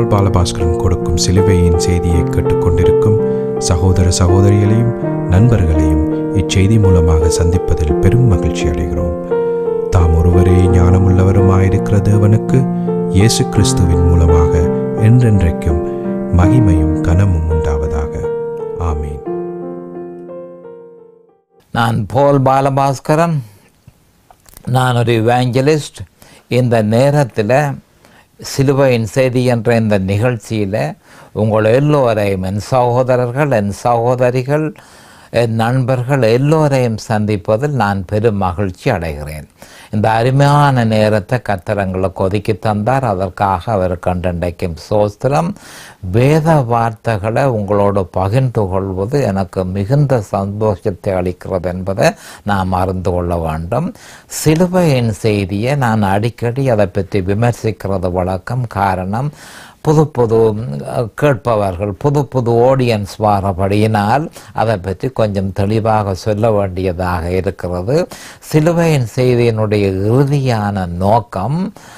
பால் பாலபாஸ்கரன் கொடுக்கும் சிலுவையின் செய்தியை கேட்டுக்கொண்டிருக்கும் சகோதர சகோதரிகளையும் நண்பர்களையும் இச்செய்தி மூலமாக சந்திப்பதில் பெரும் மகிழ்ச்சி அடைகிறோம். தாம் ஒருவரே ஞானமுள்ளவருமாயிருக்கிற தேவனுக்கு இயேசு கிறிஸ்துவின் மூலமாக என்றென்றைக்கும் மகிமையும் கனமும் உண்டாவதாக. ஆமீன். நான் பால் பாலபாஸ்கரன். நான் ஒரு இவாஞ்சலிஸ்ட். இந்த நேரத்தில் சிலுவையின் செய்தி என்ற இந்த நிகழ்ச்சியில் உங்கள் எல்லோரையும், என் சகோதரர்கள், என் சகோதரிகள், என் நண்பர்கள் எல்லோரையும் சந்திப்பதில் நான் பெரும் மகிழ்ச்சி அடைகிறேன். இந்த அருமையான நேரத்தை கர்த்தர் ஒதுக்கி தந்தார். அதற்காக அவர் கண்டண்டைக்கும் சோஸ்திரம். வேத வார்த்தைகளை உங்களோடு பகிர்ந்து கொள்வது எனக்கு மிகுந்த சந்தோஷத்தை அளிக்கிறது என்பதை நாம் அறிந்து கொள்ள வேண்டும். சிலுவையின் செய்தியை நான் அடிக்கடி அதை பற்றி விமர்சிக்கிறது வழக்கம். காரணம், புது கேட்பவர்கள், புது ஆடியன்ஸ் வாரபடியினால் அதை பற்றி கொஞ்சம் தெளிவாக சொல்ல வேண்டியதாக இருக்கிறது. சிலுவையின் செய்தியினுடைய இறுதியான நோக்கம்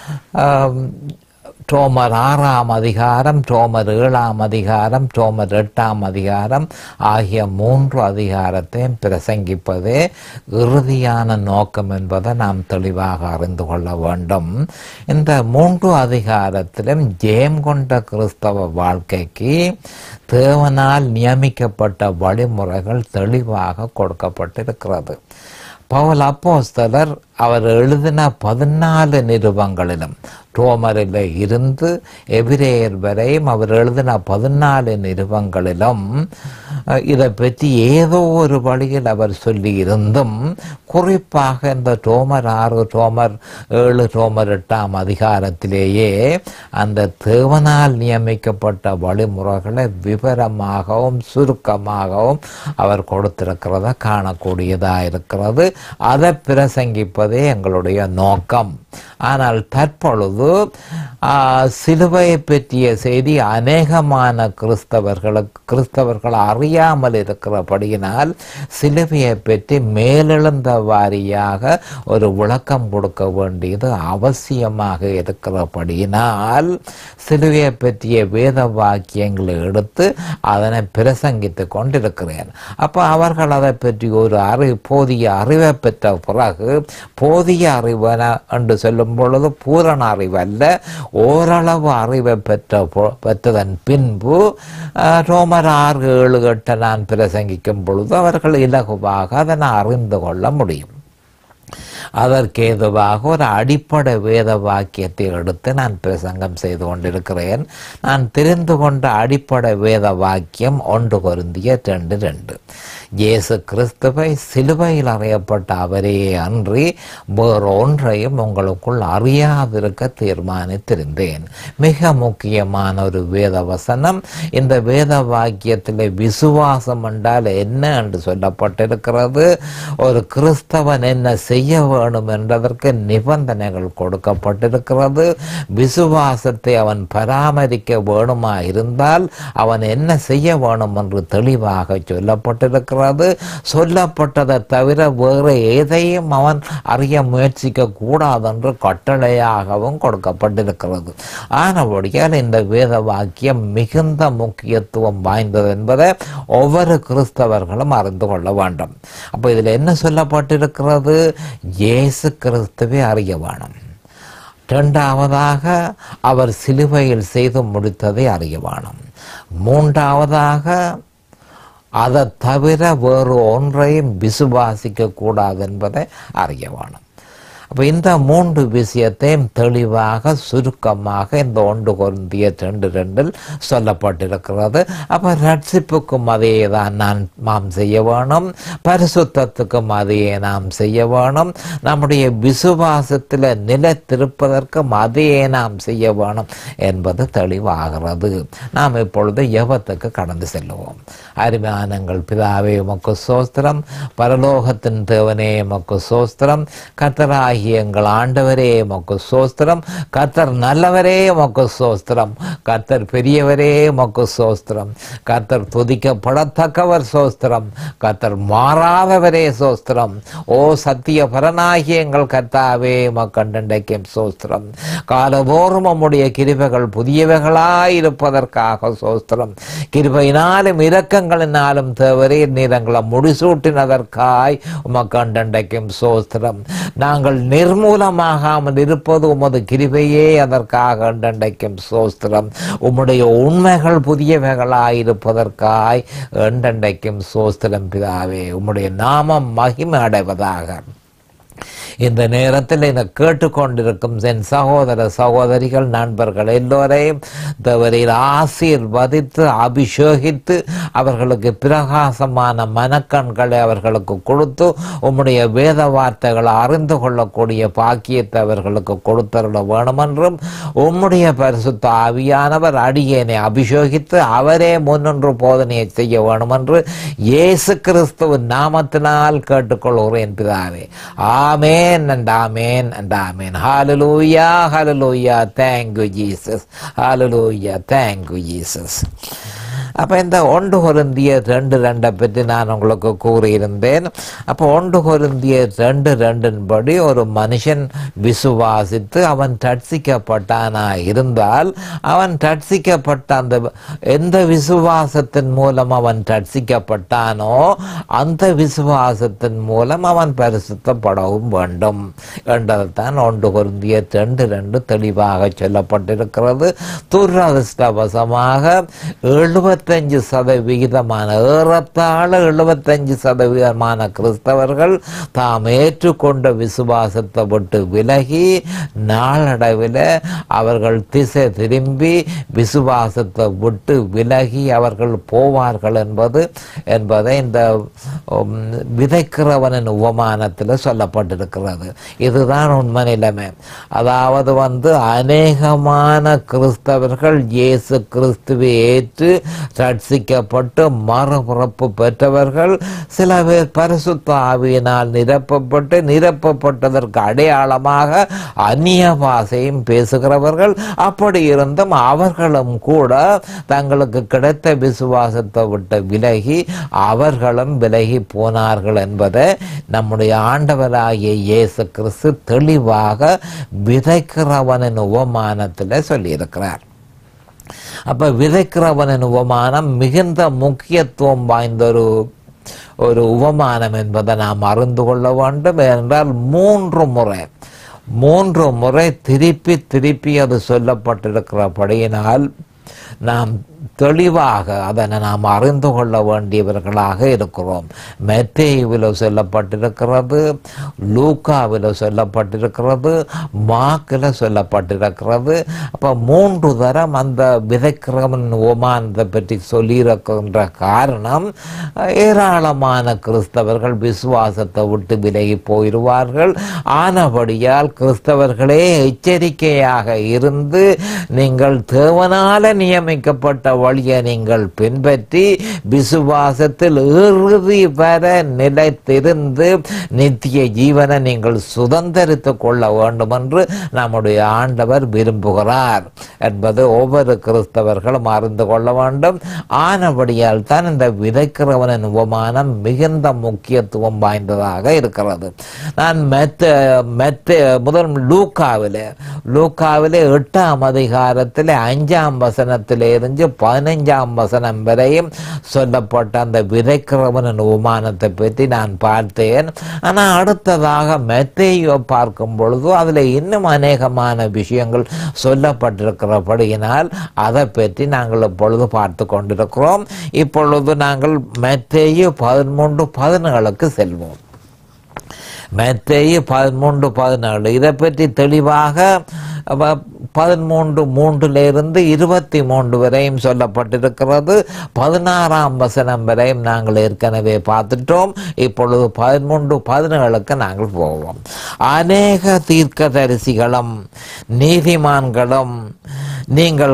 ரோமர் 6ஆம் அதிகாரம், ரோமர் 7ஆம் அதிகாரம், ரோமர் 8ஆம் அதிகாரம் ஆகிய 3 அதிகாரத்தையும் பிரசங்கிப்பதே இறுதியான நோக்கம் என்பதை நாம் தெளிவாக அறிந்து கொள்ள வேண்டும். இந்த 3 அதிகாரத்திலும் ஜெயம் கொண்ட கிறிஸ்தவ வாழ்க்கைக்கு தேவனால் நியமிக்கப்பட்ட வழிமுறைகள் தெளிவாக கொடுக்கப்பட்டிருக்கிறது. பவுல் அப்போஸ்தலர் அவர் எழுதின 14 நிருபங்களிலும், ரோமரில் இருந்து எபிரேயர் வரையும் அவர் எழுதின 14 நிருபங்களிலும் இதை பற்றி ஏதோ ஒரு வழியில் அவர் சொல்லி இருந்தும், குறிப்பாக இந்த ரோமர் 6, ரோமர் 7, ரோமர் 8ஆம் அதிகாரத்திலேயே அந்த தேவனால் நியமிக்கப்பட்ட வழிமுறைகளை விவரமாகவும் சுருக்கமாகவும் அவர் கொடுத்திருக்கிறத காணக்கூடியதாக இருக்கிறது. அதை பிரசங்கிப்பதே எங்களுடைய நோக்கம். ஆனால் தற்பொழுது சிலுவையை பற்றிய செய்தி அநேகமான கிறிஸ்தவர்கள் அறியாமல் இருக்கிறபடியினால் சிலுவையை பற்றி மேலெழுந்த வாரியாக ஒரு விளக்கம் கொடுக்க வேண்டியது அவசியமாக இருக்கிறபடியினால் சிலுவையை பற்றிய வேத வாக்கியங்களை எடுத்து அதனை பிரசங்கித்து கொண்டிருக்கிறேன். அப்போ அவர்கள் அதை பற்றி ஒரு போதிய அறிவை பெற்ற பிறகு, போதிய அறிவன என்று சொல்லும் பொழுது பூரண அறிவல்ல, ஓரளவு அறிவை பெற்றதன் பின்பு ரோமர் 6, 7, 8 நான் பிரசங்கிக்கும் பொழுது அவர்கள் இலகுவாக அதனை அறிந்து கொள்ள முடியும். அதற்கு ஏதுவாக ஒரு அடிப்படை வேத வாக்கியத்தை எடுத்து நான் பிரசங்கம் செய்து கொண்டிருக்கிறேன். நான் தெரிந்து கொண்ட அடிப்படை வேத வாக்கியம் 1 கொரிந்தியர் 2:2. இயேசு கிறிஸ்துவை சிலுவையில் அறையப்பட்ட அவரையே அன்றி வேறு ஒன்றையும் உங்களுக்குள் அறியாதிருக்க தீர்மானித்திருந்தேன். மிக முக்கியமான ஒரு வேத வசனம். இந்த வேத வாக்கியத்தில் விசுவாசம் என்றால் என்ன என்று சொல்லப்பட்டிருக்கிறது. ஒரு கிறிஸ்தவன் என்ன செய்ய வேணும் என்பதற்கு நிபந்தனைகள் கொடுக்கப்பட்டிருக்கிறது. விசுவாசத்தை அவன் பராமரிக்க வேணுமா இருந்தால் அவன் என்ன செய்ய வேணும் என்று தெளிவாக சொல்லப்பட்டிருக்கிறது. சொல்லப்பட்டதை தவிர வேறு எதையும் அவன் அறிய முயற்சிக்க கூடாது என்று கட்டளையாகவும் கொடுக்கப்பட்டிருக்கிறது. ஆனபடியால் இந்த வேத வாக்கியம் மிகுந்த முக்கியத்துவம் வாய்ந்தது என்பதை ஒவ்வொரு கிறிஸ்தவர்களும் அறிந்து கொள்ள வேண்டும். அப்போ இதில் என்ன சொல்லப்பட்டிருக்கிறது? இயேசு கிறிஸ்துவை அறிய வேணும். 2ஆவதாக அவர் சிலுவையில் செய்து முடித்ததை அறிய வேணும். 3ஆவதாக அதை தவிர வேறு ஒன்றையும் விசுவாசிக்க கூடாது என்பதை அறிய வேணும். அப்போ இந்த 3 விஷயத்தையும் தெளிவாக சுருக்கமாக இந்த 1 கொரிந்தியர் 2:2 சொல்லப்பட்டிருக்கிறது. அப்போ ரட்சிப்புக்கும் அதையே தான் நாம் செய்ய வேணும், பரிசுத்தத்துக்கும் அதையே நாம் செய்ய வேணும், நம்முடைய விசுவாசத்தில் நிலைத்திருப்பதற்கும் அதையே நாம் செய்ய வேணும் என்பது தெளிவாகிறது. நாம் இப்பொழுது ஜெபத்துக்கு கடந்து செல்லுவோம். அருமையானங்கள் பிதாவே, உமக்கு ஸ்தோத்திரம். பரலோகத்தின் தேவனே, உமக்கு ஸ்தோத்திரம். கர்த்தராகிய தேவனாகிய எங்கள் ஆண்டவரே உமக்கு ஸ்தோத்திரம். கர்த்தர் நல்லவரே உமக்கு ஸ்தோத்திரம். கர்த்தர் பெரியவரே உமக்கு ஸ்தோத்திரம். கர்த்தர் துதிக்கப்படத்தக்கவர் ஸ்தோத்திரம். கர்த்தர் மாறாதவரே ஸ்தோத்திரம். ஓ சத்திய பரனாகிய எங்கள் கர்த்தாவே உமக்கண்டைக்கும் ஸ்தோத்திரம். காலதோறும் உம்முடைய கிருபைகள் புதியவைகளாயிருப்பதற்காக ஸ்தோத்திரம். கிருபையினாலும் இரக்கங்களினாலும் தேவரே நீரங்களை முடிசூட்டினதற்காய் உமக்கண்டைக்கும் ஸ்தோத்திரம். நாங்கள் நிர்மூலமாகாமல் இருப்பது உமது கிருபையே, அதற்காக அண்டண்டைக்கும் ஸ்தோத்திரம். உம்முடைய உண்மைகள் புதியவைகளாயிருப்பதற்காய் அண்டண்டைக்கும் ஸ்தோத்திரம் பிதாவே. உம்முடைய நாமம் மகிமை அடைவதாக. இந்த நேரத்தில் இதை கேட்டுக்கொண்டிருக்கும் என் சகோதர சகோதரிகள் நண்பர்கள் எல்லோரையும் தேவரீர் ஆசீர்வதித்து அபிஷேகித்து அவர்களுக்கு பிரகாசமான மனக்கண்களை அவர்களுக்கு கொடுத்து உம்முடைய வேத வார்த்தைகளை அறிந்து கொள்ளக்கூடிய பாக்கியத்தை அவர்களுக்கு கொடுத்தருள வேணுமென்றும் உம்முடைய பரிசுத்த ஆவியானவர் அடியேனை அபிஷேகித்து அவரே முன்னின்று போதனையை செய்ய வேணுமென்று இயேசு கிறிஸ்துவின் நாமத்தினால் கேட்டுக்கொள்கிறேன் பிதாவே. ஆமென் and amen and amen. Hallelujah, hallelujah. Thank you, Jesus. Hallelujah. Thank you, Jesus. அப்போ இந்த 1 கொரிந்தியர் 2:2 பற்றி நான் உங்களுக்கு கூறியிருந்தேன். அப்போ 1 கொரிந்தியர் 2:2 படி ஒரு மனுஷன் விசுவாசித்து அவன் ரட்சிக்கப்பட்டானா இருந்தால் அவன் ரட்சிக்கப்பட்ட அந்த எந்த விசுவாசத்தின் மூலம் அவன் ரட்சிக்கப்பட்டானோ அந்த விசுவாசத்தின் மூலம் அவன் பரிசுத்தப்படவும் வேண்டும் என்றதுதான் 1 கொரிந்தியர் 2:2 தெளிவாக சொல்லப்பட்டிருக்கிறது. துரதிர்ஷ்டவசமாக 75% ஏறத்தாழ 75% கிறிஸ்தவர்கள் தாம் ஏற்றுக்கொண்ட விசுவாசத்தை விட்டு விலகி நாளடைவில் அவர்கள் திசை திரும்பி விசுவாசத்தை விட்டு விலகி அவர்கள் போவார்கள் என்பதை இந்த விதைக்கிறவனின் உபமானத்தில் சொல்லப்பட்டிருக்கிறது. இதுதான் உண்மை நிலைமை. அதாவது அநேகமான கிறிஸ்தவர்கள் இயேசு கிறிஸ்துவை ஏற்று ரட்சிக்கப்பட்டு மறுபிறப்பு பெற்றவர்கள், சில பேர் பரிசுத்த ஆவியினால் நிரப்பப்பட்டதற்கு அடையாளமாக அந்நிய பாஷையும் பேசுகிறவர்கள். அப்படி இருந்தும் அவர்களும் கூட தங்களுக்கு கிடைத்த விசுவாசத்தை விட்டு விலகி அவர்களும் விலகி போனார்கள் என்பதை நம்முடைய ஆண்டவராகிய இயேசு கிறிஸ்து தெளிவாக விதைக்கிறவனின் உபமானத்தில் சொல்லியிருக்கிறார். அப்போ விதைக்கிறவனின் உபமானம் மிகுந்த முக்கியத்துவம் வாய்ந்த ஒரு உபமானம் என்பதை நாம் அறிந்து கொள்ள வேண்டும். என்றால் 3 முறை திருப்பி அது சொல்லப்பட்டிருக்கிறபடியினால் நாம் தெளிவாக அதனை நாம் அறிந்து கொள்ள வேண்டியவர்களாக இருக்கிறோம். மத்தேயுவில் சொல்லப்பட்டிருக்கிறது, லூக்காவில் சொல்லப்பட்டிருக்கிறது, மார்க்கில் சொல்லப்பட்டிருக்கிறது. அப்போ 3 தரம் அந்த விதைக்கிறவன் உபமானத்தை பற்றி சொல்லியிருக்கின்ற காரணம் ஏராளமான கிறிஸ்தவர்கள் விசுவாசத்தை விட்டு விலகி போயிடுவார்கள். ஆனபடியால் கிறிஸ்தவர்களே எச்சரிக்கையாக இருந்து நீங்கள் தேவனால நியமிக்கப்பட்ட வழியை நீங்கள் பின்பற்றி விசுவாசத்தில் இறுதி வர நிலைத்திருந்து நித்திய ஜீவனை நீங்கள் சுதந்திரித்துக் கொள்ள வேண்டும் என்று நம்முடைய ஆண்டவர் விரும்புகிறார் என்பது ஒவ்வொரு கிறிஸ்தவர்களும் அறிந்து கொள்ள வேண்டும். ஆனபடியால் தான் இந்த விதைக்கிறவனின் உபமானம் மிகுந்த முக்கியத்துவம் வாய்ந்ததாக இருக்கிறது. நான் முதல் லூக்காவிலே 8ஆம் அதிகாரத்தில் 5ஆம் வசனத்திலிருந்து 15ஆம் வசனம் வரையும் சொல்லப்பட்ட அந்த விதைக்கிறவனின் உபமானத்தை பற்றி நான் பார்த்தேன். ஆனால் அடுத்ததாக மத்தேயுவை பார்க்கும் பொழுது அதில் இன்னும் அநேகமான விஷயங்கள் சொல்லப்பட்டிருக்கிறபடியினால் அதை பற்றி நாங்கள் இப்பொழுது பார்த்து கொண்டிருக்கிறோம். இப்பொழுது நாங்கள் மத்தேயு 13:17 செல்வோம். மத்தேயு 13:17 இதை பற்றி தெளிவாக 13:3 23 வரையும் சொல்லப்பட்டிருக்கிறது. 16ஆம் வசனம் வரையும் நாங்கள் ஏற்கனவே பார்த்துட்டோம். இப்பொழுது 13-17 நாங்கள் போவோம். அநேக தீர்க்கதரிசிகளும் நீதிமான்களும் நீங்கள்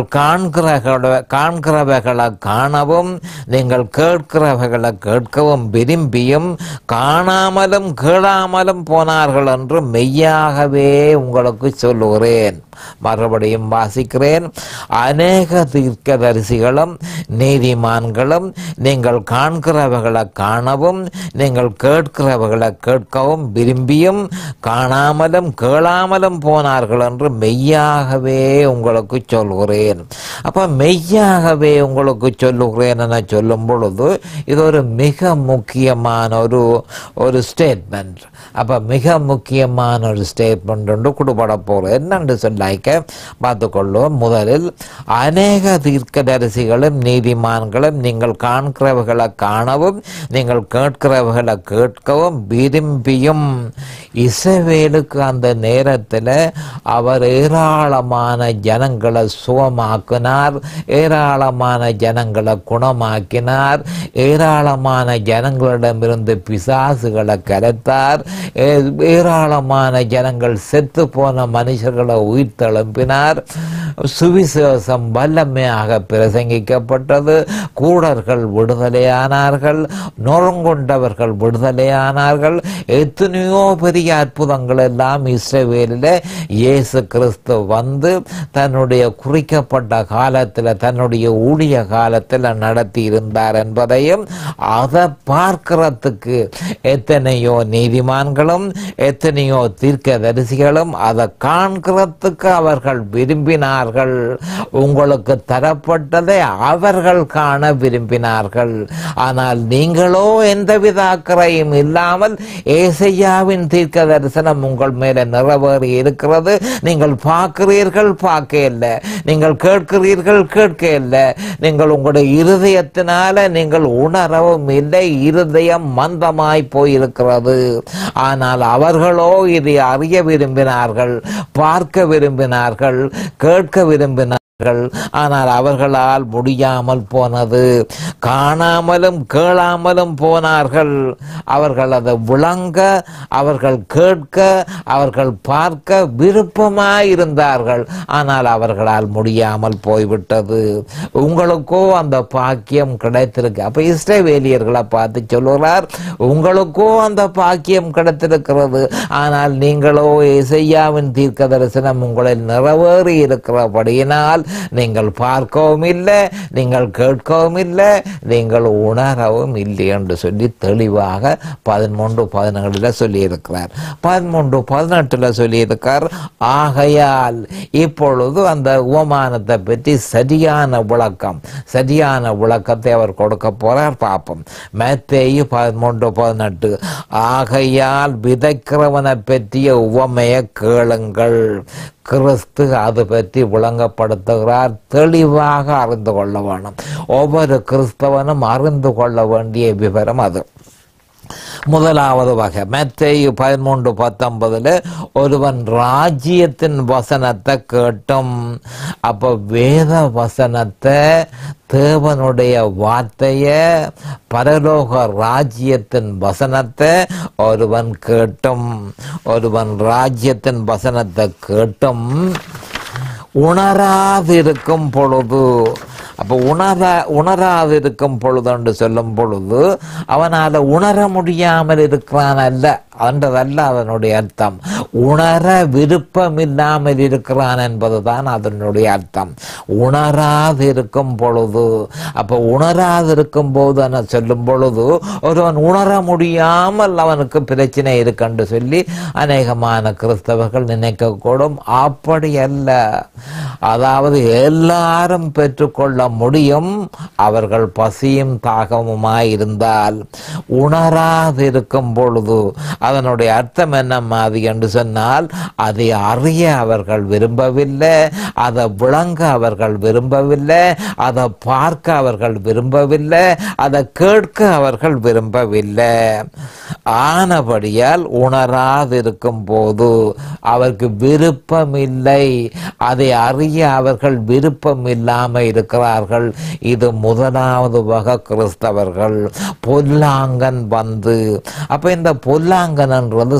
காண்கிறவைகளை காணவும் நீங்கள் கேட்கிறவைகளை கேட்கவும் விரும்பியும் காணாமலும் கேளாமலும் போனார்கள் என்று மெய்யாகவே உங்களுக்கு சொல்லுகிறேன். மறுபடியும் வாசிக்கிறேன். அநேக தீர்க்கதரிசிகளும் நீதிமான்களும் நீங்கள் காண்கிறவைகளை காணவும் நீங்கள் கேட்கிறவைகளை கேட்கவும் விரும்பியும் காணாமலும் கேளாமலும் போனார்கள் என்று மெய்யாகவே உங்களுக்கு சொல்கிறேன். அப்ப மெய்யாகவே உங்களுக்கு சொல்லுகிறேன் என சொல்லும் பொழுது இது ஒரு மிக முக்கியமான ஒரு ஸ்டேட்மெண்ட். அப்ப மிக முக்கியமான ஒரு ஸ்டேட்மெண்ட் ஒன்று கொடுபட போகிறோம். என்னென்று சொல்லாய்க்க பார்த்துக்கொள்ளும். முதலில் அநேக தீர்க்கதரிசிகளும் நீதிமான்களும் நீங்கள் காண்கிறவர்களை காணவும் நீங்கள் கேட்கிறவர்களை கேட்கவும் விரும்பியும். இஸ்ரவேலுக்கு அந்த நேரத்தில் அவர் ஏராளமான ஜனங்களை சுகமாக்கினார், ஏராளமான ஜனங்களை குணமாக்கினார், ஏராளமான ஜனங்களிடமிருந்து பிசாசுகளை கரைத்தார், ஏராளமான ஜனங்கள் செத்து போன மனுஷர்களை உயிர்த்தெழுப்பினார். சுவிசேஷம் வல்லமையாக பிரசங்கிக்கப்பட்டது. கூடர்கள் விடுதலையானார்கள், நொறுங்குண்டவர்கள் விடுதலையானார்கள். எத்தனையோ பெரிய அற்புதங்கள் எல்லாம் இஸ்ரவேலில் இயேசு கிறிஸ்து வந்து தன்னுடைய குறிக்கப்பட்ட காலத்தில் தன்னுடைய ஊழிய காலத்தில் நடத்தி இருந்தார் என்பதையும் அதை பார்க்கிறதுக்கு எத்தனையோ நீதிமான்களும் எத்தனையோ தீர்க்கதரிசிகளும் அதை காண்கிறதுக்கு அவர்கள் விரும்பினார்கள். உங்களுக்கு தரப்பட்டதை அவர்கள் காண விரும்பினார்கள். ஆனால் நீங்களோ எந்தவித அக்கறையும் இல்லாமல் ஏசையாவின் தீர்க்க தரிசனம் உங்கள் மேல நிறைவேறி இருக்கிறது. நீங்கள் பார்க்கிறீர்கள், பார்க்க இல்லை. நீங்கள் கேட்கிறீர்கள், கேட்க இல்லை. நீங்கள் உங்களுடைய இருதயத்தினால நீங்கள் உணரவும் இல்லை. இருதயம் மந்தமாய் போயிருக்கிறது. ஆனால் அவர்களோ இதை அறிய விரும்பினார்கள், பார்க்க விரும்பினார்கள், கேட்க விரும்பினார்கள். ஆனால் அவர்களால் முடியாமல் போனது. காணாமலும் கேளாமலும் போனார்கள். அவர்கள் அதை விளங்க, அவர்கள் கேட்க, அவர்கள் பார்க்க விருப்பமாயிருந்தார்கள். ஆனால் அவர்களால் முடியாமல் போய்விட்டது. உங்களுக்கோ அந்த பாக்கியம் கிடைத்திருக்கு. அப்ப இஸ்ரவேலியர்களை பார்த்து சொல்லுகிறார், உங்களுக்கோ அந்த பாக்கியம் கிடைத்திருக்கிறது. ஆனால் நீங்களோ எசையாவின் தீர்க்க தரிசனம் உங்களில் நிறைவேறி இருக்கிறபடியினால் நீங்கள் பார்க்கவும் இல்லை, நீங்கள் கேட்கவும் இல்லை, நீங்கள் உணரவும் இல்லை என்று சொல்லி தெளிவாக 13-17 சொல்லியிருக்கிறார். 13-18 சொல்லியிருக்கார். ஆகையால் இப்பொழுது அந்த உவமானத்தை பற்றி சரியான விளக்கத்தை அவர் கொடுக்க போறார். பார்ப்போம். மத்தேயு 13-18. ஆகையால் விதைக்கிறவனை பற்றிய உவமையை கேளுங்கள். கிறிஸ்து அது பற்றி விளங்கப்படுத்துகிறார். தெளிவாக அறிந்து கொள்ள வேணும். ஒவ்வொரு கிறிஸ்தவனும் அறிந்து கொள்ள வேண்டிய விவரம் அது. முதலாவது வகை மத்தேயு 13-19 ஒருவன் ராஜ்யத்தின் வசனத்தை கேட்டும். அப்போ வேத வசனத்தை, தேவனுடைய வார்த்தைய, பரலோக ராஜ்யத்தின் வசனத்தை ஒருவன் கேட்டும். ஒருவன் ராஜ்யத்தின் வசனத்தை கேட்டும் உணராதிருக்கும் பொழுது. அப்போ உணராதிருக்கும் பொழுது என்று சொல்லும் பொழுது அவனால் உணர முடியாமல் இருக்கிறான் அல்ல என்றதல்ல அதனுடைய அர்த்தம். உணர விருப்பம் இல்லாமல் இருக்கிறான் என்பதுதான் அதனுடைய அர்த்தம். உணராதிருக்கும் பொழுது. அப்போ உணராதிருக்கும் போது என சொல்லும் பொழுது ஒருவன் உணர முடியாமல் அவனுக்கு பிரச்சனை இருக்குன்னு சொல்லி அநேகமான கிறிஸ்தவர்கள் நினைக்கக்கூடும். அப்படி அல்ல. அதாவது எல்லாரும் பெற்றுக்கொள்ள முடியும், அவர்கள் பசியும் தாகமுமாய் இருந்தால். உணராதிருக்கும் பொழுது, அதனுடைய அர்த்தம் என்ன மாதிரி என்று சொன்னால், அதை அறிய அவர்கள் விரும்பவில்லை, அதை விளங்க அவர்கள் விரும்பவில்லை, அதை பார்க்க அவர்கள் விரும்பவில்லை, அதை கேட்க அவர்கள் விரும்பவில்லை. ஆனபடியால் உணராதிருக்கும் போது அவருக்கு விருப்பம் இல்லை, அதை அறிய அவர்கள் விருப்பம் இல்லாமல் இருக்கிறார்கள். இது முதலாவது வகை கிறிஸ்தவர்கள். பொல்லாங்கன் வந்து, அப்ப இந்த பொல்லாங்கன்ன்றது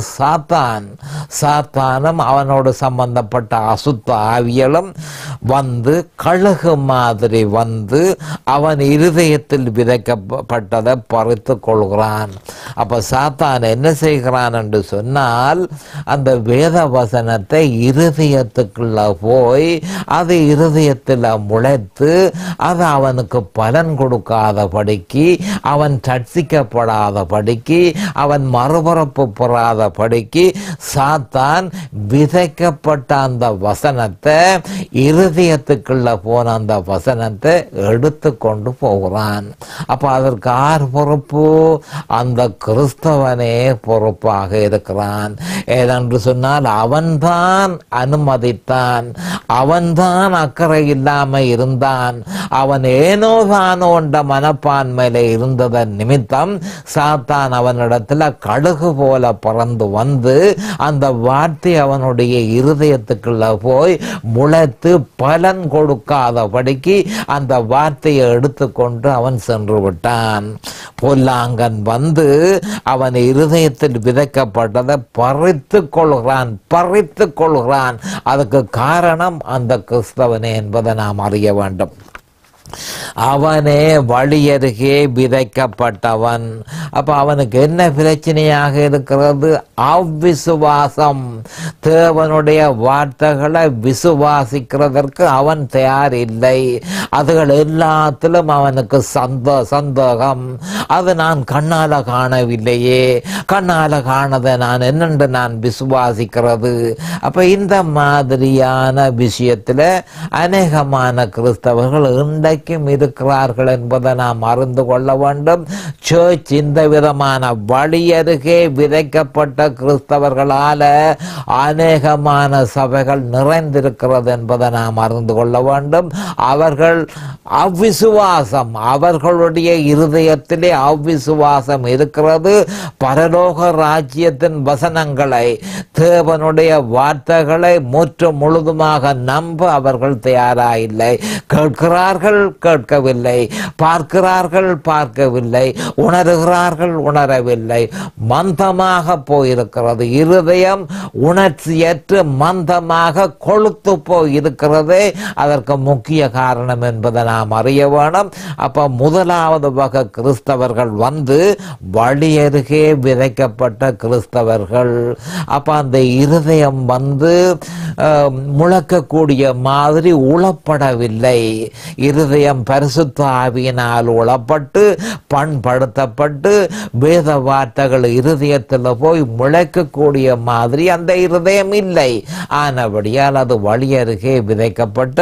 சாத்தானும் அவனோடு சம்பந்தப்பட்ட அசுத்த ஆவியலும் வந்து கழுகு மாதிரி வந்து அவன் இருதயத்தில் விதைக்கப்பட்டதை பறித்து கொள்கிறான். அப்ப சாத்தான் என்ன செய்கிறான் என்று சொன்னால், அந்த வேத வசனத்தை இருதயத்துக்குள்ள போய் அது இருதயத்தில் முளைத்து அது அவனுக்கு பலன் கொடுக்காதபடிக்கு, அவன் சர்ச்சிக்கப்படாதபடிக்கு, அவன் மறுபரப்பு பெறாதபடிக்கு சாத்தான் விதைக்கப்பட்ட அந்த வசனத்தை, இருதயத்துக்குள்ள போன அந்த வசனத்தை எடுத்து கொண்டு போகிறான். அப்ப அதற்கு யார் பொறுப்பு? அந்த கிறிஸ்தவனே பொறுப்பாக இருக்கிறான். ஏனென்று சொன்னால் அவன்தான் அனுமதித்தான், அவன்தான் அக்கறை இல்லாமல் இருந்தான். அவன் ஏனோ தானோ என்ற மனப்பான்மையில இருந்ததன் நிமித்தம் சாத்தான் அவனிடத்துல கடுகு போல பறந்து வந்து அந்த வார்த்தை அவனுடைய இருதயத்துக்குள்ள போய் முளைத்து பலன் கொடுக்காதபடிக்கு அந்த வார்த்தையை எடுத்துக்கொண்டு அவன் சென்று விட்டான். பொல்லாங்கன் வந்து அவன் இருதயத்தில் விதைக்கப்பட்டதை பறித்து கொள்கிறான். அதுக்கு காரணம் அந்த கிறிஸ்தவனே என்பதை நாம் அறிய வேண்டும். அவனே வழியருகே விதைக்கப்பட்டவன். அப்ப அவனுக்கு என்ன பிரச்சனையாக இருக்கிறது? அவ்விசுவாசம். தேவனுடைய வார்த்தைகளை விசுவாசிக்கிறதற்கு அவன் தயார் இல்லை. அதுகள் எல்லாத்திலும் அவனுக்கு சந்தோகம். அது நான் கண்ணால காணவில்லையே, கண்ணால காணதை நான் என்னென்று நான் விசுவாசிக்கிறது? அப்ப இந்த மாதிரியான விஷயத்துல அநேகமான கிறிஸ்தவர்கள் இன்றைக்கும் இருக்கிறார்கள் என்பதை நாம் அறிந்து கொள்ள வேண்டும். சர்ச் இந்த விதமான வழியருகே விதைக்கப்பட்ட கிறிஸ்தவர்களால அநேகமான சபைகள் நிறைந்திருக்கிறது என்பதை நாம் அறிந்து கொள்ள வேண்டும். அவர்கள் அவ்விசுவாசம், அவர்களுடைய இருதயத்திலே அவ்விசுவாசம் இருக்கிறது. பரலோக ராஜ்யத்தின் வசனங்களை, தேவனுடைய வார்த்தைகளை முற்று முழுதுமாக நம்ப அவர்கள் தயாராயில்லை. கேட்கிறார்கள், கேட்கவில்லை. பார்க்கிறார்கள், பார்க்கவில்லை. உணர்கிறார்கள், உணரவில்லை. மந்தமாக போயிருக்கிறது. இருதயம் உணர்ச்சியற்று மந்தமாக கொழுத்து போயிருக்கிறது. அதற்கு முக்கிய காரணம் என்பதை நாம் அறிய வேணும். அப்ப முதலாவது வகை கிறிஸ்தவர்கள் வந்து வழியருகே விதைக்கப்பட்ட கிறிஸ்தவர்கள். அப்ப அந்த இருதயம் வந்து முழக்கக்கூடிய மாதிரி உளப்படவில்லை. இருதயம் பரிசுத்த ஆவியினால் உளப்பட்டு பண்படுத்தப்பட்டு வேத வார்த்தைகள் இருதயத்தில் போய் முளைக்கக்கூடிய மாதிரி அந்த இருதயம் இல்லை. ஆனபடியால் அது வழியருகே விதைக்கப்பட்ட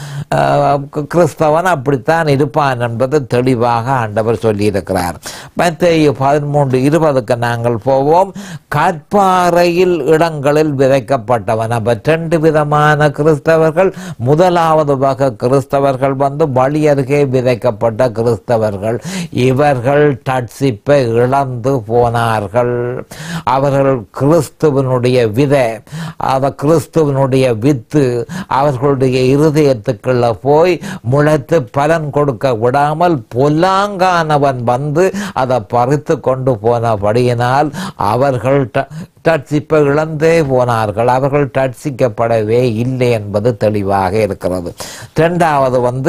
கிறிஸ்தவன் அப்படித்தான் இருப்பான் என்பது தெளிவாக ஆண்டவர் சொல்லியிருக்கிறார். மத்தேயு 13:20 நாங்கள் போவோம். கற்பாறையில் இடங்களில் விதைக்கப்பட்டவன். அப்ப 2 விதமான கிறிஸ்தவர்கள். முதலாவது வகை கிறிஸ்தவர்கள் வந்து வழியருகே விதைக்கப்பட்ட கிறிஸ்தவர்கள். இவர்கள் ரட்சிப்பை இழந்து போனார்கள். அவர்கள் கிறிஸ்துவனுடைய விதை, கிறிஸ்துவனுடைய வித்து அவர்களுடைய இருதயத்துக்குள்ள போய் முளைத்து பலன் கொடுக்க விடாமல் பொல்லாங்கானவன் வந்து அதை பறித்து கொண்டு போனபடியினால் அவர்கள் ரட்சிப்பை இழந்தே போனார்கள். அவர்கள் ரட்சிக்கப்படவே இல்லை என்பது தெளிவாக இருக்கிறது. 2வது வந்து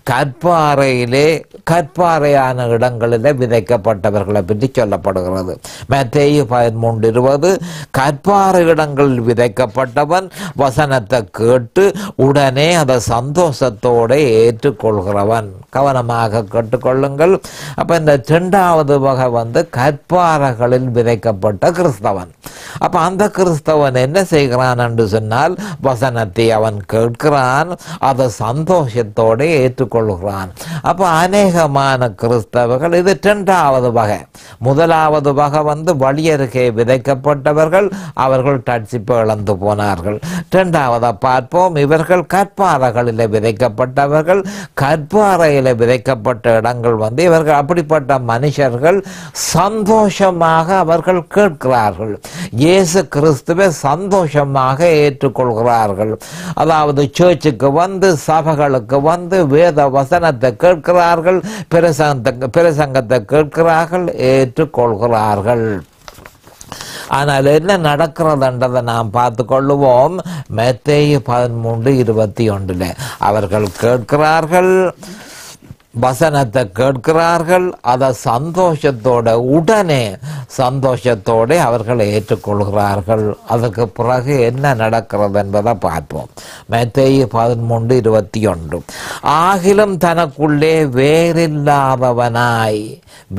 கற்பாறையான இடங்களிலே விதைக்கப்பட்டவர்களை பற்றி சொல்லப்படுகிறது. மத்தேயு 13:20 கற்பாறை இடங்களில் விதைக்கப்பட்டவன் வசனத்தை கேட்டு உடனே அதை சந்தோஷத்தோடு ஏற்றுக்கொள்கிறவன். கவனமாக கேட்டுக்கொள்ளுங்கள். அப்ப இந்த 2வது வகை வந்து கற்பாறைகளில் விதைக்கப்பட்ட கிறிஸ்தவன். அப்போ அந்த கிறிஸ்தவன் என்ன செய்கிறான் என்று சொன்னால் வசனத்தை அவன் கேட்கிறான், அதை சந்தோஷத்தோடு ஏற்றுக்கொள்கிறான். அப்போ அநேகமான கிறிஸ்தவர்கள் இது இரண்டாவது வகை. முதலாவது வகை வழியருகே விதைக்கப்பட்டவர்கள், அவர்கள் ரட்சிப்பு இழந்து போனார்கள். இரண்டாவதை பார்ப்போம். இவர்கள் கற்பாறைகளில் விதைக்கப்பட்டவர்கள். கற்பாறையில் விதைக்கப்பட்ட இடங்கள் இவர்கள் அப்படிப்பட்ட மனுஷர்கள் சந்தோஷமாக அவர்கள் கேட்கிறார்கள், இயேசு கிறிஸ்துவை சந்தோஷமாக ஏற்றுக்கொள்கிறார்கள். அதாவது சர்ச்சுக்கு சபைகளுக்கு வேத வசனத்தை கேட்கிறார்கள், பிரசங்கத்தை கேட்கிறார்கள், ஏற்றுக்கொள்கிறார்கள். ஆனால் என்ன நடக்கிறதுன்றதை நாம் பார்த்து கொள்ளுவோம். மத்தேயு 13:21 அவர்கள் கேட்கிறார்கள், வசனத்தை கேட்கிறார்கள், அதை உடனே சந்தோஷத்தோடு அவர்கள் ஏற்றுக்கொள்கிறார்கள். அதுக்கு பிறகு என்ன நடக்கிறது என்பதை பார்ப்போம். மத்தேயு 13:21 ஆகிலும் தனக்குள்ளே வேறில்லாதவனாய்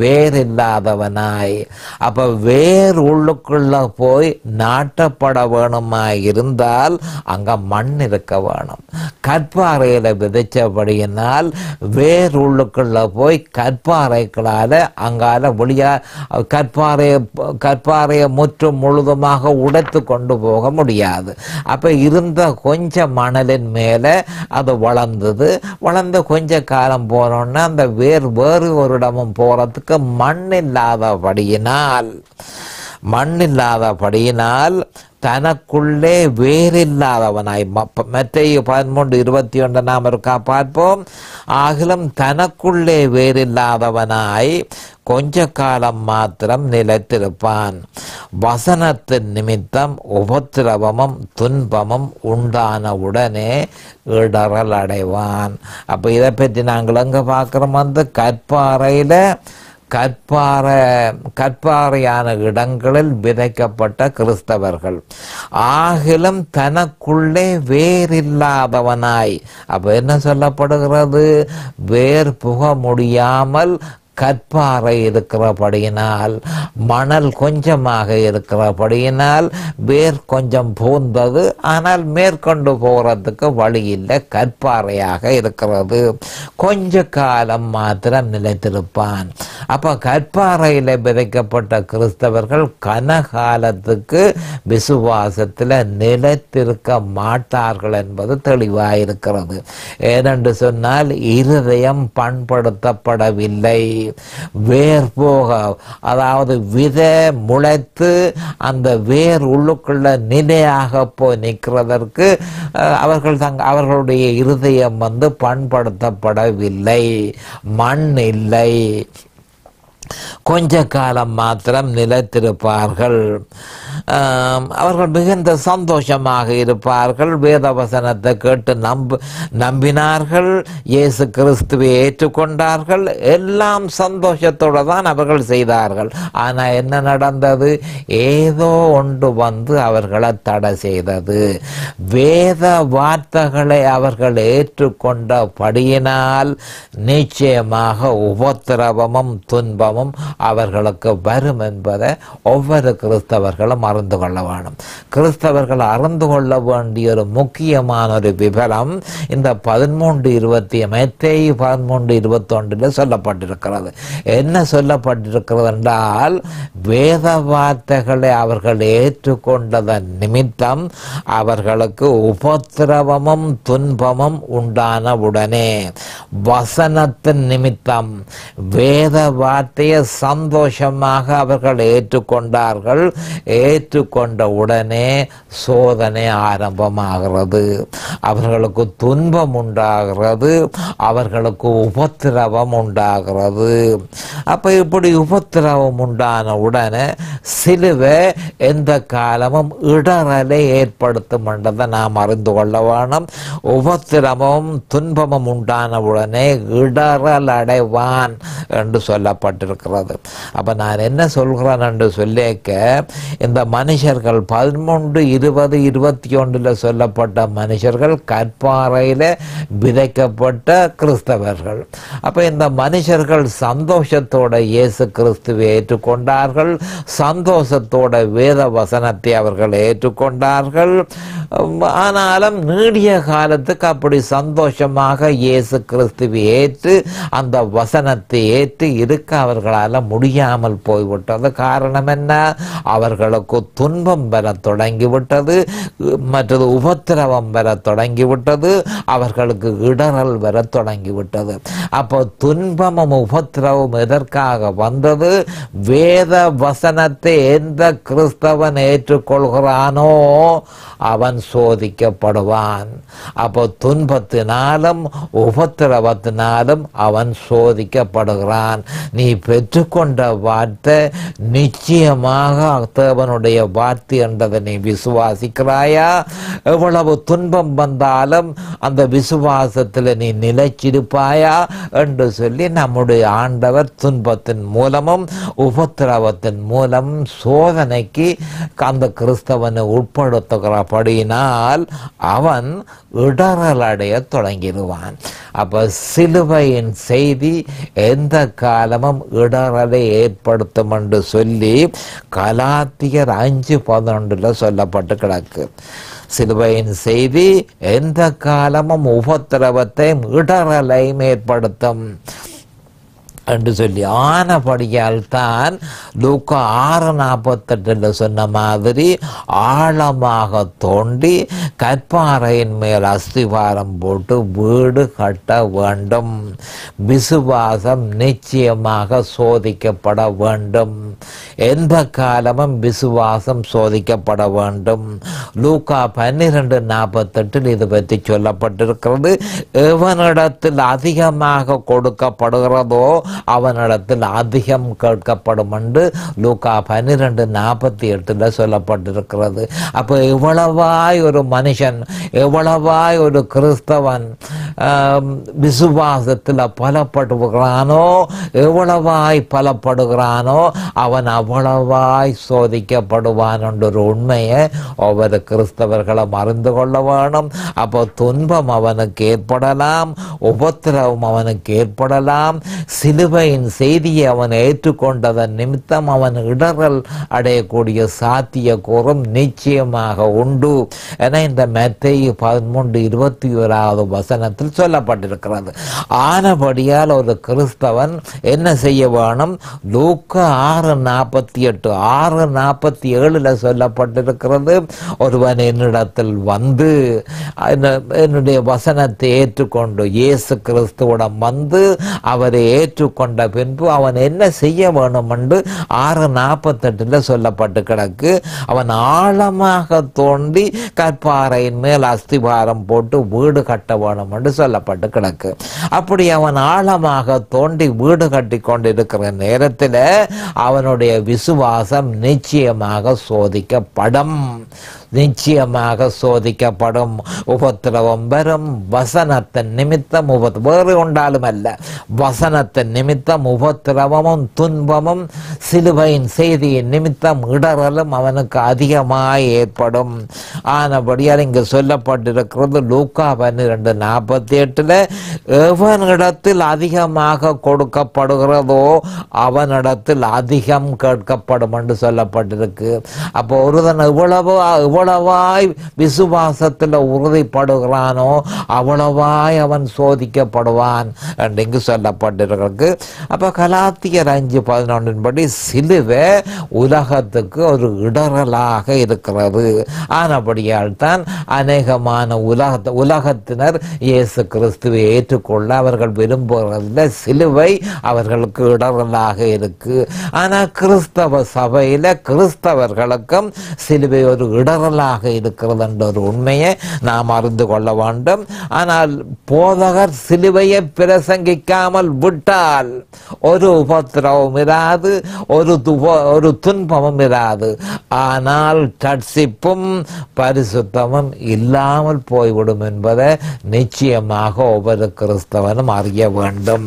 அப்ப வேர் உள்ளுக்குள்ள போய் நாட்டப்பட வேணுமாய் இருந்தால் அங்க மண் இருக்க வேணும். கற்பாறையில விதைச்சபடியினால் வேர் உள்ளுக்குள்ள போய் கற்பாறைகளால அங்கால வெளியா கற்பாறையை முற்றும் முழுதுமாக உடைத்து கொண்டு போக முடியாது. அப்ப இருந்த கொஞ்சம் மணலின் மேல அது வளர்ந்து கொஞ்ச காலம் போனோன்னா அந்த வேறு ஒரு இடமும் போறதுக்கு மண் இல்லாதபடியினால் தனக்குள்ளே வேறில்லாதவனாய். மத்தேயு 13:21 நாம் இருக்கா பார்ப்போம். ஆகிலும் தனக்குள்ளே வேறில்லாதவனாய் கொஞ்ச காலம் மாத்திரம் நிலைத்திருப்பான். வசனத்தின் நிமித்தம் உபத்திரவமும் துன்பமும் உண்டான உடனே இடறல் அடைவான். அப்போ இதை பற்றி நாங்கள் எங்கே பார்க்குறோம்? கற்பாறையான இடங்களில் விதைக்கப்பட்ட கிறிஸ்தவர்கள். ஆகிலும் தனக்குள்ளே வேறில்லாதவனாய். அப்போ என்ன சொல்லப்படுகிறது? வேர் புக முடியாமல் கற்பாறை இருக்கிறபடியினால், மணல் கொஞ்சமாக இருக்கிறபடியினால் வேர் கொஞ்சம் பூந்தது, ஆனால் மேற்கொண்டு போகிறதுக்கு வழி இல்லை, கற்பாறையாக இருக்கிறது. கொஞ்ச காலம் மாத்திரம் நிலைத்திருப்பான். அப்போ கற்பாறையில் விதைக்கப்பட்ட கிறிஸ்தவர்கள் கனகாலத்துக்கு விசுவாசத்தில் நிலைத்திருக்க மாட்டார்கள் என்பது தெளிவாயிருக்கிறது. ஏனென்று சொன்னால் இருதயம் பண்படுத்தப்படவில்லை. வேர் போக, அதாவது விதை முளைத்து அந்த வேர் உள்ளுக்குள்ள நிலையாக போய் நிற்கிறதற்கு அவர்களுடைய இருதயம் பண்படுத்தப்படவில்லை, மண் இல்லை. கொஞ்ச காலம் மாத்திரம் நிலைத்திருப்பார்கள். அவர்கள் மிகுந்த சந்தோஷமாக இருப்பார்கள். வேத வசனத்தை கேட்டு நம்பினார்கள், இயேசு கிறிஸ்துவை ஏற்றுக்கொண்டார்கள். எல்லாம் சந்தோஷத்தோடு தான் அவர்கள் செய்தார்கள். ஆனால் என்ன நடந்தது? ஏதோ ஒன்று அவர்களை தடை செய்தது. வேத வார்த்தைகளை அவர்கள் ஏற்றுக்கொண்டபடியினால் நிச்சயமாக உபத்திரவமும் துன்பமும் அவர்களுக்கு வரும் என்பதை ஒவ்வொரு கிறிஸ்தவர்களும் அறிந்து கொள்ள வேண்டும். கிறிஸ்தவர்கள் அறிந்து கொள்ள வேண்டிய ஒரு முக்கியமான ஒரு விவரம் இந்த 13:21 சொல்லப்பட்டிருக்கிறது. என்ன சொல்லப்பட்டிருக்கிறது என்றால், வேத வார்த்தைகளை அவர்கள் ஏற்றுக்கொண்டதன் நிமித்தம் அவர்களுக்கு உபத்திரவமும் துன்பமும் உண்டான உடனே, வசனத்தின் நிமித்தம் வேத வார்த்தையை சந்தோஷமாக அவர்கள் ஏற்றுக்கொண்டார்கள். ஏற்றுக்கொண்ட உடனே சோதனை ஆரம்பமாகிறது. அவர்களுக்கு துன்பம் உண்டாகிறது, அவர்களுக்கு உபத்திரவம் உண்டாகிறது. அப்ப இப்படி உபத்திரவம் உண்டான உடனே சிலுவை எந்த காலமும் இடரலை ஏற்படுத்தும் என்றதை நாம் அறிந்து கொள்ள வேணும். உபத்திரமும் துன்பமும் உண்டான உடனே இடரல் அடைவான் என்று சொல்லப்பட்டிருக்கிறது. அப்போ நான் என்ன சொல்கிறேன் என்று சொல்லிக்க, இந்த மனுஷர்கள் 13, 20, 21 சொல்லப்பட்ட மனுஷர்கள் கற்பாறையில் விதைக்கப்பட்ட கிறிஸ்தவர்கள். அப்போ இந்த மனுஷர்கள் சந்தோஷத்தோட இயேசு கிறிஸ்துவை ஏற்றுக்கொண்டார்கள், சந்தோஷத்தோட வேத வசனத்தை அவர்கள் ஏற்றுக்கொண்டார்கள். ஆனாலும் நீடிய காலத்துக்கு அப்படி சந்தோஷமாக இயேசு கிறிஸ்துவை ஏற்று அந்த வசனத்தை ஏற்று இருக்க அவர்களால் முடியாமல் போய்விட்டது. காரணம் என்ன? அவர்களுக்கு துன்பம் பெற தொடங்கிவிட்டது, மற்றது உபத்திரவம் பெற தொடங்கிவிட்டது, அவர்களுக்கு இடரல் வர தொடங்கிவிட்டது. அப்போ துன்பமும் உபத்திரவம் எதற்காக வந்தது? வேத வசனத்தை எந்த கிறிஸ்தவன் ஏற்றுக்கொள்கிறானோ அவன் சோதிக்கப்படுவான். அப்போ துன்பத்தினாலும் உபத்திரவத்தினாலும் அவன் சோதிக்கப்படுகிறான். நீ பெற்றுக்கொண்ட வார்த்தை நிச்சயமாக தேவனுடைய வார்த்தை என்றதை நீ விசுவாசிக்கிறாயா? எவ்வளவு துன்பம் வந்தாலும் அந்த விசுவாசத்தில் நீ நிலைச்சிருப்பாயா என்று சொல்லி நம்முடைய ஆண்டவர் துன்பத்தின் மூலமும் உபத்திரவத்தின் மூலம் சோதனைக்கு அந்த கிறிஸ்தவனை உட்படுத்துகிறபடியினால் அவன் இடரலடைய தொடங்கிடுவான். அப்போ சிலுவையின் செய்தி எந்த காலமும் இடரலை ஏற்படுத்தும் என்று சொல்லி கலாத்தியர் 5:11 சொல்லப்பட்டு கிடக்கு. சிலுவையின் செய்தி எந்த காலமும் உபத்திரவத்தையும் இடரலையும் ஏற்படுத்தும் என்று சொல்லி ஆனபடியால் தான் லூக்கா 6:48 சொன்ன மாதிரி ஆழமாக தோண்டி கற்பாறையின் மேல் அஸ்திவாரம் போட்டு வீடு கட்ட வேண்டும். விசுவாசம் நிச்சயமாக சோதிக்கப்பட வேண்டும். எந்த காலமும் விசுவாசம் சோதிக்கப்பட வேண்டும். லூக்கா 12:48 இது பற்றி சொல்லப்பட்டிருக்கிறது. எவனிடத்தில் அதிகமாக கொடுக்கப்படுகிறதோ அவனிடத்தில் அதிகம் கேட்கப்படும் என்று லூக்கா 12:48 சொல்லப்பட்டிருக்கிறது. அப்போ எவ்வளவாய் ஒரு மனுஷன், எவ்வளவாய் ஒரு கிறிஸ்தவன் விசுவாசத்தில் பலப்படுகிறானோ, எவ்வளவாய் பலப்படுகிறானோ அவன் அவ்வளவாய் சோதிக்கப்படுவான் என்ற ஒரு உண்மையை ஒவ்வொரு கிறிஸ்தவர்களும் அறிந்து கொள்ள வேணும். அப்போ துன்பம் அவனுக்கு ஏற்படலாம், உபத்திரவம் அவனுக்கு ஏற்படலாம். சிலுவையின் செய்தியை அவன் ஏற்றுக்கொண்டதன் நிமித்தம் அவன் இடரல் அடையக்கூடிய சாத்திய கூறும் நிச்சயமாக உண்டு என இந்த மத்தேயு 13:21 வசனத்தில் சொல்லப்பட்டிருக்கிறது. ஆனபடியால் ஒரு கிறிஸ்தவன் என்ன செய்ய வேணும்? லூக்கா 6:48 6:47 சொல்லப்பட்டிருக்கிறது. ஒருவன் என்னிடத்தில் வந்து என்னுடைய வசனத்தை ஏற்றுக்கொண்டு இயேசு கிறிஸ்துவிடம் வந்து அவரை ஏற்றுக்கொண்ட பின்பு அவன் என்ன செய்ய வேணும் என்று 6:48 சொல்லப்பட்டு கிடக்கு. அவன் ஆழமாக தோண்டி கற்பாறையின் மேல் அஸ்திபாரம் போட்டு வீடு கட்ட வேணும் என்று சொல்லப்பட்டு கிடக்கு. அப்படி அவன் ஆழமாக தோண்டி வீடு கட்டி கொண்டிருக்கிற நேரத்தில் அவனுடைய விசுவாசம் நிச்சயமாக சோதிக்கப்படும். நிச்சயமாக சோதிக்கப்படும். உபத்திரவம் வரும். வசனத்தின் நிமித்தம் வேறு ஒன்றாலும் அல்ல, வசனத்தின் நிமித்தம் உபத்திரவமும் துன்பமும் சிலுவையின் செய்தியின் நிமித்தம் இடரலும் அவனுக்கு அதிகமாக ஏற்படும். ஆனபடியால் இங்கு சொல்லப்பட்டிருக்கிறது லூக்கா 12:48 எவனிடத்தில் அதிகமாக கொடுக்கப்படுகிறதோ அவனிடத்தில் அதிகம் கேட்கப்படும் என்று சொல்லப்பட்டிருக்கு. அப்போ ஒருவன் எவ்வளவாய் விசுவாசத்தில் உறுதிப்படுகிறானோ அவ்வளவாய் அவன் சோதிக்கப்படுவான் என்று இங்கு சொல்லப்பட்டிருக்கு. அப்போ கலாத்தியர் 5:11 படி சிலுவை உலகத்துக்கு ஒரு இடரலாக இருக்கிறது. ஆனபடியால் தான் அநேகமான உலகத்தினர் இயேசு கிறிஸ்துவை ஏற்றுக்கொள்ள அவர்கள் விரும்புகிறதில்லை. சிலுவை அவர்களுக்கு இடரலாக இருக்கு. ஆனால் கிறிஸ்தவ சபையில் கிறிஸ்தவர்களுக்கும் சிலுவை ஒரு இடரலாக இருக்கிறது என்ற ஒரு உண்மையை நாம் அறிந்து கொள்ள வேண்டும். ஆனால் போதகர் சிலுவையை பிரசங்கிக்காமல் விட்டால் ஒரு உபத்திரவம் இராது, ஒரு துன்பமும் இராது. ஆனால் ரட்சிப்பும் பரிசுத்தமும் இல்லாமல் போய்விடும் என்பதை நிச்சயமாக ஒவ்வொரு கிறிஸ்தவனும் அறிய வேண்டும்.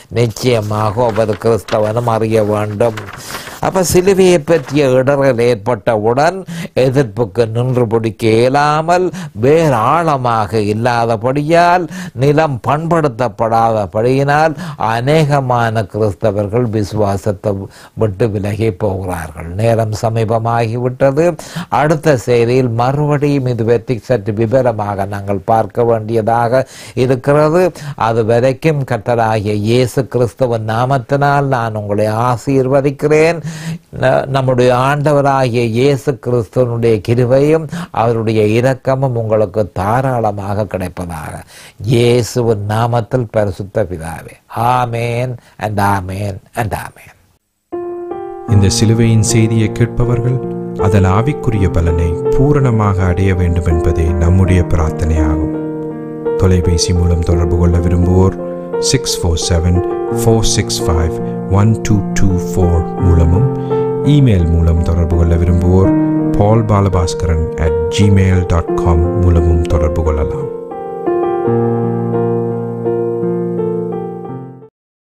நிச்சயமாக ஒவ்வொரு கிறிஸ்தவனும் அறிய வேண்டும். அப்போ சிலுவையை பற்றிய இடர்கள் ஏற்பட்டவுடன் எதிர்ப்புக்கு நின்று பிடிக்க இயலாமல் வேறு ஆழமாக இல்லாதபடியால் நிலம் பண்படுத்தப்படாதபடியினால் அநேகமான கிறிஸ்தவர்கள் விசுவாசத்தை விட்டு விலகி போகிறார்கள். நேரம் சமீபமாகிவிட்டது. அடுத்த செய்தியில் மறுபடியும் இது பற்றி சற்று விவரமாக நாங்கள் பார்க்க வேண்டியதாக இருக்கிறது. அது வரைக்கும் கர்த்தராகிய இயேசு கிறிஸ்துவின் நாமத்தினால் நான் உங்களை ஆசீர்வதிக்கிறேன். நம்முடைய ஆண்டவராகிய இயேசு கிறிஸ்துவனுடைய கிருபையும் அவருடைய இரக்கமும் உங்களுக்கு தாராளமாக கிடைப்பதாக இயேசுவின் நாமத்தில் பரிசுத்த பிதாவே. Amen and amen and amen. இந்த சிலுவையின் செய்தியை கேட்பவர்கள் அதன் ஆவிக்குரிய பலனை பூரணமாக அடைய வேண்டும் என்பதே நம்முடைய பிரார்த்தனையாகும். தொலைபேசி மூலம் தொடர்பு கொள்ள விரும்புவோர் 647-465-1224 மூலமும், இமெயில் மூலம் தொடர்பு கொள்ள விரும்புவோர் paulbalabhaskaran@gmail.com மூலமும் தொடர்பு கொள்ளலாம்.